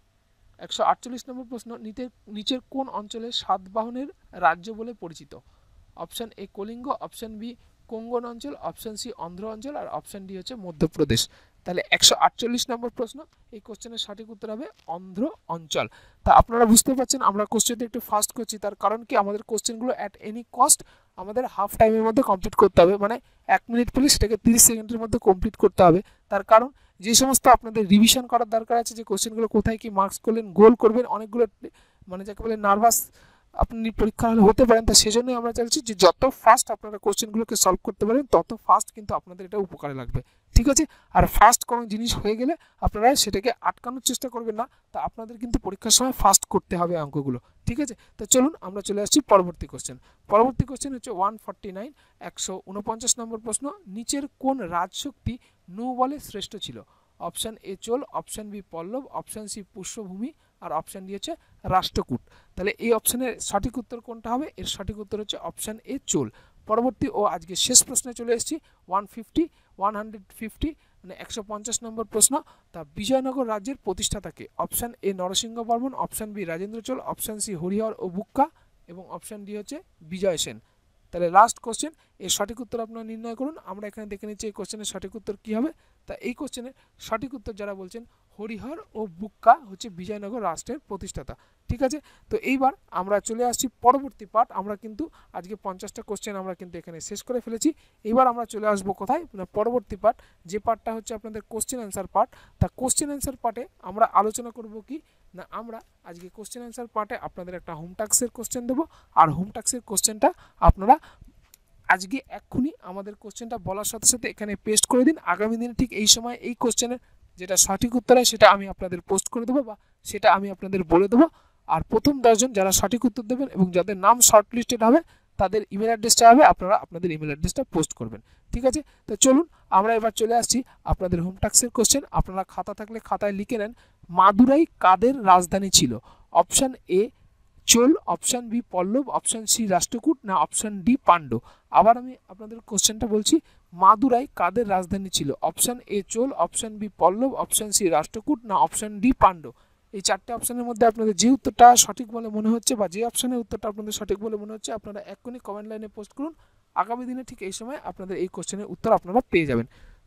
A: একশো আটচল্লিশ নম্বর প্রশ্ন। নিচের কোন অঞ্চলে সাতবাহনের রাজ্য বলে পরিচিত? Option A Kalinga, option B Konkan অঞ্চল, অপশন সি অন্ধ্র অঞ্চল আর অপশন ডি হচ্ছে মধ্যপ্রদেশ। তাহলে একশো আটচল্লিশ নম্বর প্রশ্ন, এই কোশ্চেনের সঠিক উত্তর হবে অন্ধ্র অঞ্চল। তা আপনারা বুঝতে পারছেন আমরা কোশ্চেনটা একটু ফাস্ট করছি, তার কারণ কি আমাদের কোশ্চেনগুলো অ্যাট এনি কস্ট আমাদের হাফ টাইমের মধ্যে কমপ্লিট করতে হবে, মানে এক মিনিট পেলে সেটাকে তিরিশ সেকেন্ডের মধ্যে কমপ্লিট করতে হবে। তার কারণ যে সমস্ত আপনাদের রিভিশন করার দরকার আছে, যে কোশ্চেনগুলো কোথায় কি মার্কস করলেন, গোল করবেন, অনেকগুলো মানে যাকে বলে নার্ভাস আপনি পরীক্ষা হলে হতে পারেন। তা সেজন্যই আমরা চাইছি যে যত ফাস্ট আপনারা কোশ্চেনগুলোকে সলভ করতে পারেন তত ফাস্ট কিন্তু আপনাদের এটা উপকারে লাগবে। ঠিক আছে, আর ফাস্ট কোনো জিনিস হয়ে গেলে আপনারা সেটাকে আটকানোর চেষ্টা করবেন না, তা আপনাদের কিন্তু পরীক্ষার সময় ফাস্ট করতে হবে অঙ্কগুলো। ঠিক আছে, তো চলুন আমরা চলে আসছি পরবর্তী কোশ্চেন। পরবর্তী কোশ্চেন হচ্ছে ওয়ান ফর্টি নাইন একশো উনপঞ্চাশ নম্বর প্রশ্ন। নিচের কোন রাজশক্তি নৌ বলে শ্রেষ্ঠ ছিল? Option A Chola, option B Pallava, option C Pushyabhuti আর অপশন ডি হচ্ছে রাষ্ট্রকূট। তাহলে এই অপশনের সঠিক উত্তর কোনটা হবে? এর সঠিক উত্তর হচ্ছে অপশন এ চোল। পরবর্তী ও আজকে শেষ প্রশ্নে চলে এসেছি one fifty one hundred fifty মানে একশো পঞ্চাশ নম্বর প্রশ্ন। তা বিজয়নগর রাজ্যের প্রতিষ্ঠাতাকে? Option A Narasimha Varman, option B Rajendra Chola, option C Harihara ও বুক্কা এবং অপশন ডি হচ্ছে বিজয় সেন। তাহলে লাস্ট কোশ্চেন, এর সঠিক উত্তর আপনারা নির্ণয় করুন। আমরা এখানে দেখে নিচ্ছি এই কোশ্চেনের সঠিক উত্তর কী হবে। তা এই কোশ্চেনের সঠিক উত্তর যারা বলছেন হরিহর ও বুক্কা হচ্ছে বিজয়নগর রাষ্ট্রের প্রতিষ্ঠাতা। ঠিক আছে, তো এইবার আমরা চলে আসছি পরবর্তী পার্ট। আমরা কিন্তু আজকে পঞ্চাশটা কোশ্চেন আমরা কিন্তু এখানে শেষ করে ফেলেছি। এবার আমরা চলে আসবো কোথায় না পরবর্তী পার্ট, যে পার্টটা হচ্ছে আপনাদের কোশ্চেন অ্যান্সার পার্ট। তা কোশ্চেন অ্যান্সার পার্টে আমরা আলোচনা করব কি না, আমরা আজকে কোশ্চেন অ্যান্সার পার্টে আপনাদের একটা হোম টাস্কের কোশ্চেন দেবো, আর হোম টাস্কের কোশ্চেনটা আপনারা আজকে এক্ষুনি আমাদের কোশ্চেনটা বলার সাথে সাথে এখানে পেস্ট করে দিন। আগামী দিনে ঠিক এই সময় এই কোশ্চেনের যেটা সঠিক উত্তর হয় সেটা আমি আপনাদের পোস্ট করে দেবো বা সেটা আমি আপনাদের বলে দেবো। আর প্রথম দশজন যারা সঠিক উত্তর দেবেন এবং যাদের নাম শর্ট লিস্টেড হবে তাদের ইমেল অ্যাড্রেসটা হবে, আপনারা আপনাদের ইমেল অ্যাড্রেসটা পোস্ট করবেন। ঠিক আছে, তো চলুন আমরা এবার চলে আসছি আপনাদের হোম টাস্কের কোশ্চেন। আপনারা খাতা থাকলে খাতায় লিখে নেন, মাদুরাই কাদের রাজধানী ছিল? Option A Chola, option B Pallava, option C Rashtrakuta না অপশান ডি পাণ্ড্য। আবার আমি আপনাদের কোশ্চেনটা বলছি, মাদুরাই কাদের রাজধানী ছিল? Option A Chola, option B Pallava, option C Rashtrakuta না অপশান ডি পাণ্ড্য। এই চারটে অপশানের মধ্যে আপনাদের যে উত্তরটা সঠিক বলে মনে হচ্ছে বা যে অপশানের উত্তরটা আপনাদের সঠিক বলে মনে হচ্ছে আপনারা এক্ষুনি কমেন্ট লাইনে পোস্ট করুন। আগামী দিনে ঠিক এই সময় আপনাদের এই কোশ্চেনের উত্তর আপনারা পেয়ে যাবেন।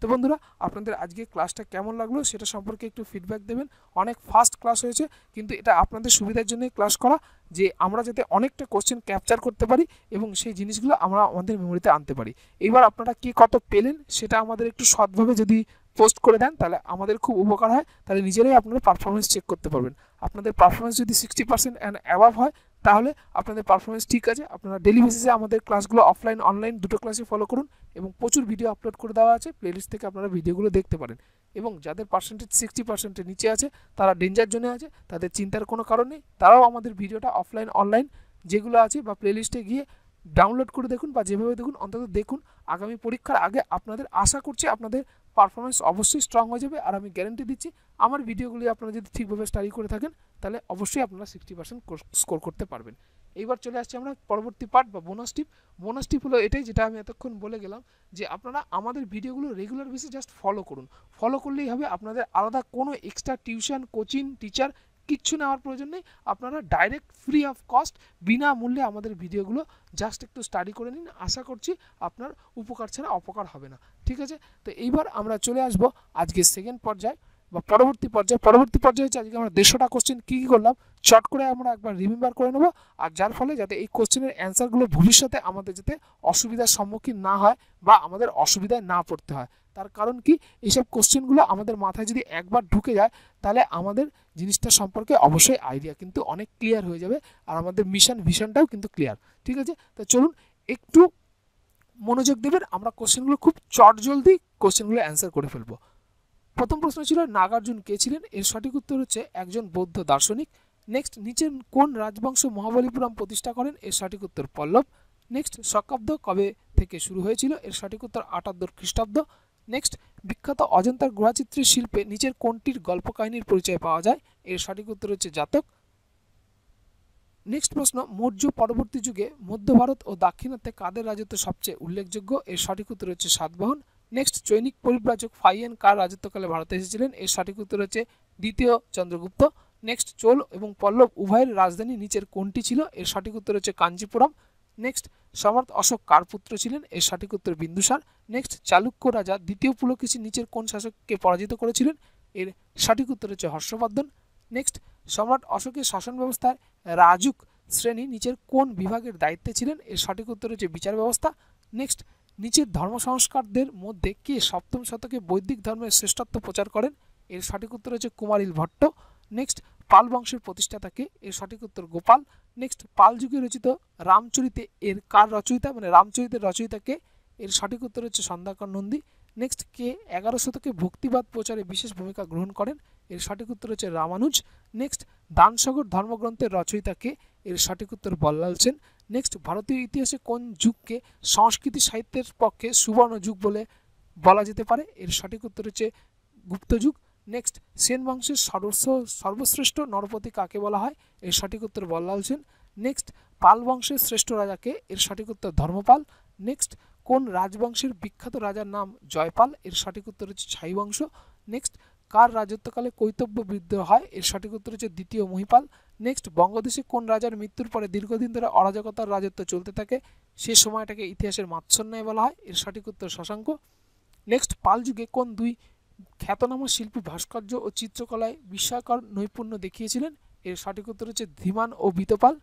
A: তো বন্ধুরা, আপনাদের আজকে ক্লাসটা কেমন লাগলো সেটা সম্পর্কে একটু ফিডব্যাক দেবেন। অনেক ফাস্ট ক্লাস হয়েছে, কিন্তু এটা আপনাদের সুবিধার জন্যই ক্লাস করা, যে আমরা যাতে অনেকটা কোশ্চেন ক্যাপচার করতে পারি এবং সেই জিনিসগুলো আমরা আমাদের মেমোরিতে আনতে পারি। এইবার আপনারা কি কত পেলেন সেটা আমাদের একটু সৎভাবে যদি পোস্ট করে দেন তাহলে আমাদের খুব উপকার হয়, তাহলে নিজেরাই আপনারা পারফরমেন্স চেক করতে পারবেন। আপনাদের পারফরমেন্স যদি সিক্সটি পার্সেন্ট অ্যান্ড অ্যাবাভ হয় তাহলে আপনাদের পারফরমেন্স ঠিক আছে। আপনারা ডেলি বেসিসে আমাদের ক্লাসগুলো অফলাইন অনলাইন দুটো ক্লাসে ফলো করুন এবং প্রচুর ভিডিও আপলোড করে দেওয়া আছে, প্লেলিস্ট থেকে আপনারা ভিডিওগুলো দেখতে পারেন। এবং যাদের পার্সেন্টেজ সিক্সটি পার্সেন্টের নিচে আছে তারা ডেঞ্জার জোনে আছে, তাদের চিন্তার কোনো কারণ নেই, তারাও আমাদের ভিডিওটা অফলাইন অনলাইন যেগুলো আছে বা প্লেলিস্টে গিয়ে ডাউনলোড করে দেখুন বা যেভাবে দেখুন অন্তত দেখুন। আগামী পরীক্ষার আগে আপনাদের আশা করছি আপনাদের পারফরমেন্স অবশ্যই স্ট্রং হয়ে যাবে, আর আমি গ্যারেন্টি দিচ্ছি আমার ভিডিওগুলি আপনারা যদি ঠিকভাবে স্টাডি করে থাকেন তাহলে অবশ্যই আপনারা সিক্সটি পার্সেন্ট স্কোর করতে পারবেন। এইবার চলে আসছি আমরা পরবর্তী পার্ট বা বোনাস টিপ। বোনাস টিপ হলো এটাই যেটা আমি এতক্ষণ বলে গেলাম, যে আপনারা আমাদের ভিডিওগুলো রেগুলার বেসিসে জাস্ট ফলো করুন। ফলো করলেই হবে, আপনাদের আলাদা কোনো এক্সট্রা টিউশন কোচিং টিচার কিচ্ছু নেওয়ার প্রয়োজন নেই। আপনারা ডাইরেক্ট ফ্রি অফ কস্ট বিনামূল্যে আমাদের ভিডিওগুলো জাস্ট একটু স্টাডি করে নিন, আশা করছি আপনার উপকার ছাড়া অপকার হবে না। ঠিক আছে, তো এইবার আমরা চলে আসবো আজকে সেকেন্ড পর্যায়ে বা পরবর্তী পর্যায়ে। পরবর্তী পর্যায়ে হচ্ছে আজকে আমরা দেড়শোটা কোশ্চেন কী কী করলাম শর্ট করে আমরা একবার রিমেম্বার করে নেবো, আর যার ফলে যাতে এই কোশ্চেনের অ্যান্সারগুলো ভবিষ্যতে আমাদের যাতে অসুবিধার সম্মুখীন না হয় বা আমাদের অসুবিধায় না পড়তে হয়। তার কারণ কি, এইসব কোশ্চেনগুলো আমাদের মাথায় যদি একবার ঢুকে যায় তাহলে আমাদের জিনিসটা সম্পর্কে অবশ্যই আইডিয়া কিন্তু অনেক ক্লিয়ার হয়ে যাবে, আর আমাদের মিশন ভিশনটাও কিন্তু ক্লিয়ার। ঠিক আছে, তো চলুন একটু মনোযোগ দেবেন, আমরা কোশ্চেনগুলো খুব চটজলদি কোশ্চেনগুলো অ্যান্সার করে ফেলবো। প্রথম প্রশ্ন ছিল নাগার্জুন কে ছিলেন, এর সঠিক উত্তর হচ্ছে একজন বৌদ্ধ দার্শনিক। নেক্সট, নিচের কোন রাজবংশ মহাবলীপুরম প্রতিষ্ঠা করেন, এর সঠিক উত্তর পল্লব। নেক্সট, শকাব্দ কবে থেকে শুরু হয়েছিল, এর সঠিক উত্তর আটাত্তর খ্রিস্টাব্দ। নেক্সট, বিখ্যাত অজন্তার গুহাচিত্রের শিল্পে নিচের কোনটির গল্পকাহিনীর পরিচয় পাওয়া যায়, এর সঠিক উত্তর হচ্ছে জাতক। নেক্সট প্রশ্ন, মৌর্য পরবর্তী যুগে মধ্য ভারত ও দাক্ষিণাত্যে কাদের রাজত্ব সবচেয়ে উল্লেখযোগ্য, এর সঠিক উত্তর হচ্ছে সাতবাহন। নেক্সট, চৈনিক পরিব্রাজক ফাইয়েন কার রাজত্বকালে ভারতে এসেছিলেন, এর সঠিক উত্তর হচ্ছে দ্বিতীয় চন্দ্রগুপ্ত। নেক্সট, চোল এবং পল্লব উভয়ের রাজধানী নিচের কোনটি ছিল, এর সঠিক উত্তর হচ্ছে কাঞ্চিপুরম। নেক্সট, সম্রাট অশোক কার পুত্র ছিলেন, এর সঠিক উত্তর বিন্দুসার। নেক্সট, চালুক্য রাজা দ্বিতীয় পুলকেশী নিচের কোন শাসককে পরাজিত করেছিলেন, এর সঠিক উত্তর হচ্ছে হর্ষবর্ধন। নেক্সট, সম্রাট অশোকের শাসন ব্যবস্থায় রাজুক শ্রেণী নিচের কোন বিভাগের দায়িত্বে ছিলেন, এর সঠিক উত্তর হচ্ছে বিচার ব্যবস্থা। নেক্সট, নিচের ধর্ম সংস্কারদের মধ্যে কে সপ্তম শতকে বৈদিক ধর্মের শ্রেষ্ঠত্ব প্রচার করেন, এর সঠিক উত্তর হচ্ছে কুমারিল ভট্ট। নেক্সট, পাল বংশের প্রতিষ্ঠাতাকে, এর সঠিক উত্তর গোপাল। নেক্সট, পাল যুগে রচিত রামচরিতে এর কার রচয়িতা, মানে রামচরিতের রচয়িতাকে, এর সঠিক উত্তর হচ্ছে সন্ধ্যাকর নন্দী। নেক্সট, কে এগারো শতকে ভক্তিবাদ প্রচারে বিশেষ ভূমিকা গ্রহণ করেন, এর সঠিক উত্তর হচ্ছে রামানুজ। নেক্সট, দানসাগর ধর্মগ্রন্থের রচয়িতাকে, এর সঠিক উত্তর বল্লাল সেন। নেক্সট, ভারতীয় ইতিহাসে কোন যুগকে সংস্কৃতি সাহিত্যের পক্ষে সুবর্ণ যুগ বলে বলা যেতে পারে, এর সঠিক উত্তর হচ্ছে গুপ্ত যুগ। নেক্সট, সেন বংশের সর্বশ্র সর্বশ্রেষ্ঠ নরপতি কাকে বলা হয়, এর সঠিক উত্তর বল্লাল সেন। নেক্সট, পাল বংশের শ্রেষ্ঠ রাজাকে, এর সঠিক উত্তর ধর্মপাল। নেক্সট, কোন রাজবংশের বিখ্যাত রাজার নাম জয়পাল, এর সঠিক উত্তর হচ্ছে ছাই বংশ। নেক্সট, কার রাজত্বকালে কৈতব্য বিদ্রোহ হয়, এর সঠিক উত্তর হচ্ছে দ্বিতীয় মহিপাল। নেক্সট, বঙ্গদেশে কোন রাজার মৃত্যুর পরে দীর্ঘদিন ধরে অরাজকতার রাজত্ব চলতে থাকে, সে সময়টাকে ইতিহাসের মাৎসন্যায় বলা হয়, এর সঠিক উত্তর শশাঙ্ক। নেক্সট, পাল যুগে কোন দুই খ্যাতনামা শিল্পী ভাস্কর্য ও চিত্রকলায় বিস্ময়কর নৈপুণ্য দেখিয়েছিলেন, এর সঠিক উত্তর হচ্ছে ধীমান ও বিতপাল।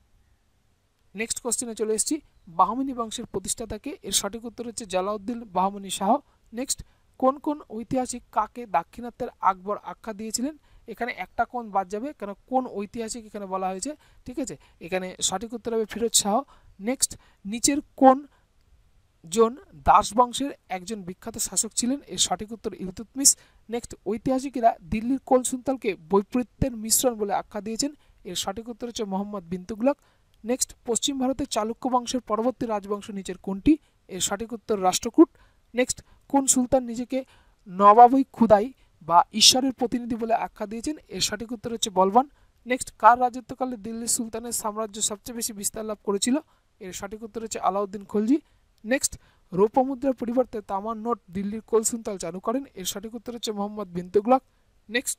A: নেক্সট কোশ্চেনে চলে এসেছি, বাহমিনী বংশের প্রতিষ্ঠাতাকে, এর সঠিক উত্তর হচ্ছে জালাউদ্দিন বাহমনি শাহ। নেক্সট, কোন কোন ঐতিহাসিক কাকে দাক্ষিণাত্যের আকবর আখ্যা দিয়েছিলেন, এখানে একটা কোন বাদ যাবে কেন কোন ঐতিহাসিক এখানে বলা হয়েছে। ঠিক আছে, এখানে সঠিক উত্তর হবে ফিরোজ শাহ। নেক্সট, নিচের কোন জন দাস বংশের একজন বিখ্যাত শাসক ছিলেন, এর সঠিক উত্তর ইলতুৎমিশ। নেক্সট, ঐতিহাসিকেরা দিল্লির কোন সুলতানকে বৈপরীত্যের মিশ্রণ বলে আখ্যা দিয়েছেন, এর সঠিক উত্তর হচ্ছে মোহাম্মদ বিন তুগলক। নেক্সট, পশ্চিম ভারতের চালুক্য বংশের পরবর্তী রাজবংশ নিচের কোনটি, এর সঠিক উত্তর রাষ্ট্রকূট। নেক্সট, কোন সুলতান নিজেকে নবাবই খুদাই বা ঈশ্বরের প্রতিনিধি বলে আখ্যা দিয়েছেন, এর সঠিক উত্তর হচ্ছে বলবান। নেক্সট, কার রাজত্বকালে দিল্লির সুলতানের সাম্রাজ্য সবচেয়ে বেশি বিস্তার লাভ করেছিল, এর সঠিক উত্তর হচ্ছে আলাউদ্দিন খলজি। নেক্সট, রৌপ্য মুদ্রার পরিবর্তে তামার নোট দিল্লির কোন সুলতান চালু করেন, এর সঠিক উত্তর হচ্ছে মোহাম্মদ বিন তুগলক। নেক্সট,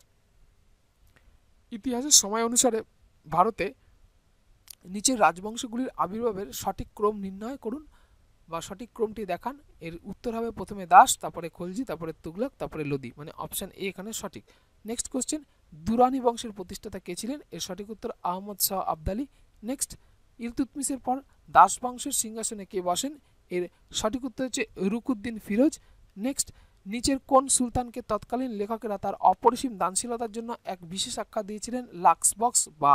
A: ইতিহাসের সময় অনুসারে ভারতে নিচের রাজবংশগুলির আবির্ভাবের সঠিক ক্রম নির্ণয় করুন, বা সঠিক ক্রমটি দেখান। এর উত্তর হবে প্রথমে দাস, তারপরে খলজি, তারপরে তুগলক, তারপরে লোদি, মানে অপশান এ এখানে সঠিক। নেক্সট কোশ্চেন, দুরানি বংশের প্রতিষ্ঠাতা কে ছিলেন? এর সঠিক উত্তর আহমদ শাহ আবদালি। নেক্সট, ইলতুৎমিশের পর দাস বংশের সিংহাসনে কে বসেন? এর সঠিক উত্তর হচ্ছে রুকুদ্দিন ফিরোজ। নেক্সট, নিচের কোন সুলতানকে তৎকালীন লেখকেরা তার অপরিসীম দানশীলতার জন্য এক বিশেষ আখ্যা দিয়েছিলেন লাক্স বক্স বা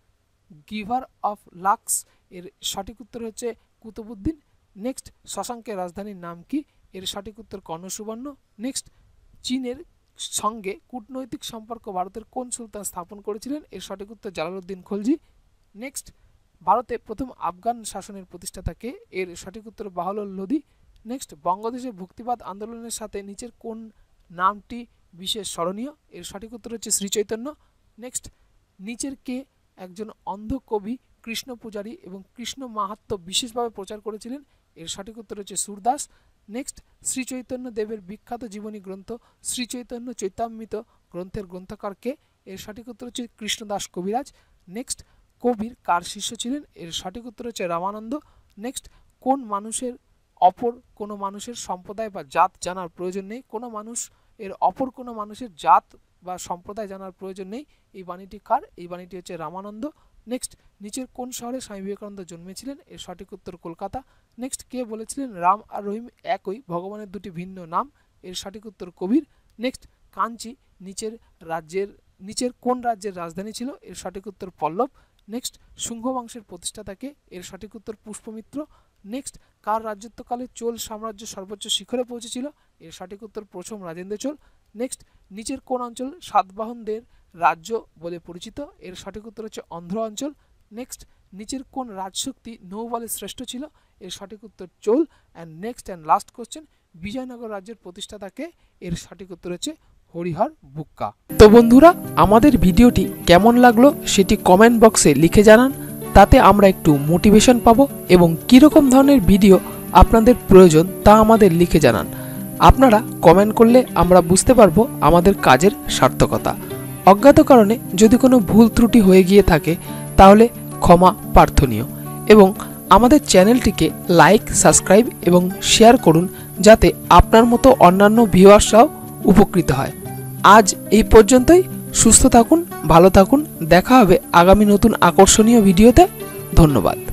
A: গিভার অফ লাক্স? এর সঠিক উত্তর হচ্ছে কুতুবুদ্দিন। নেক্সট, শশাঙ্কের রাজধানীর নাম কি? এর সঠিক উত্তর কর্ণসুবর্ণ। নেক্সট, চীনের সঙ্গে কূটনৈতিক সম্পর্ক ভারতের কোন সুলতান স্থাপন করেছিলেন? এর সঠিক উত্তর জালালউদ্দিন খলজি। নেক্সট, ভারতে প্রথম আফগান শাসনের প্রতিষ্ঠাতা কে? এর সঠিক উত্তর বাহলোল লোদি। নেক্সট, বঙ্গদেশে ভক্তিবাদ আন্দোলনের সাথে নিচের কোন নামটি বিশেষ স্মরণীয়? এর সঠিক উত্তর হচ্ছে শ্রী চৈতন্য। নেক্সট, নিচের কে একজন অন্ধ কবি, কৃষ্ণ পূজারী এবং কৃষ্ণ মাহাত্ম্য বিশেষভাবে প্রচার করেছিলেন? এর সঠিক উত্তর হচ্ছে সুরদাস। নেক্সট, শ্রী চৈতন্য দেবের বিখ্যাত জীবনী গ্রন্থ শ্রী চৈতন্য চৈতামৃত গ্রন্থের গ্রন্থকার কে? এর সঠিক উত্তর হচ্ছে কৃষ্ণদাস কবিরাজ। নেক্সট, কবির কার শিষ্য ছিলেন? এর সঠিক উত্তর হচ্ছে রামানন্দ। নেক্সট, কোন মানুষের অপর কোনো মানুষের সম্প্রদায় বা জাত জানার প্রয়োজন নেই? কোনো মানুষ এর অপর কোনো মানুষের জাত বা সম্প্রদায় জানার প্রয়োজন নেই। এই বাণীটি কার? এই বাণীটি হচ্ছে রামানন্দ। নেক্সট, নিচের কোন শহরে স্বামী বিবেকানন্দ জন্মেছিলেন? এর সঠিক উত্তর কলকাতা। নেক্সট, কে বলেছিলেন রাম আর রহিম একই, ভগবানের দুটি ভিন্ন নাম? এর সঠিক উত্তর কবির। নেক্সট, কাঞ্চি নিচের রাজ্যের নিচের কোন রাজ্যের রাজধানী ছিল? এর সঠিক উত্তর পল্লব। নেক্সট, শুঙ্গ বংশের প্রতিষ্ঠাতাকে? এর সঠিক উত্তর পুষ্পমিত্র। নেক্সট, কার রাজত্বকালে চোল সাম্রাজ্য সর্বোচ্চ শিখরে পৌঁছেছিল? এর সঠিক উত্তর প্রথম রাজেন্দ্র চোল। নেক্সট, নিচের কোন অঞ্চল সাতবাহনদের রাজ্য বলে পরিচিত? এর সঠিক উত্তর হচ্ছে অন্ধ্র অঞ্চল। নেক্সট, নিচের কোন রাজশক্তি নৌবলে শ্রেষ্ঠ ছিল? এর সঠিক উত্তর Chola. And next and last question, Vijayanagar রাজ্যের প্রতিষ্ঠাতাকে? এর সঠিক উত্তর হচ্ছে হরিহর বুক্কা। তো বন্ধুরা, আমাদের ভিডিওটি কেমন লাগলো সেটি কমেন্ট বক্সে লিখে জানান, তাতে আমরা একটু মোটিভেশন পাবো এবং কীরকম ধরনের ভিডিও আপনাদের প্রয়োজন তা আমাদের লিখে জানান। আপনারা কমেন্ট করলে আমরা বুঝতে পারবো আমাদের কাজের সার্থকতা। অজ্ঞাত কারণে যদি কোনো ভুল ত্রুটি হয়ে গিয়ে থাকে তাহলে ক্ষমা প্রার্থনীয়, এবং আমাদের চ্যানেলটিকে লাইক, সাবস্ক্রাইব এবং শেয়ার করুন যাতে আপনার মতো অন্যান্য ভিউয়ার্সরাও উপকৃত হয়। আজ এই পর্যন্তই। সুস্থ থাকুন, ভালো থাকুন। দেখা হবে আগামী নতুন আকর্ষণীয় ভিডিওতে। ধন্যবাদ।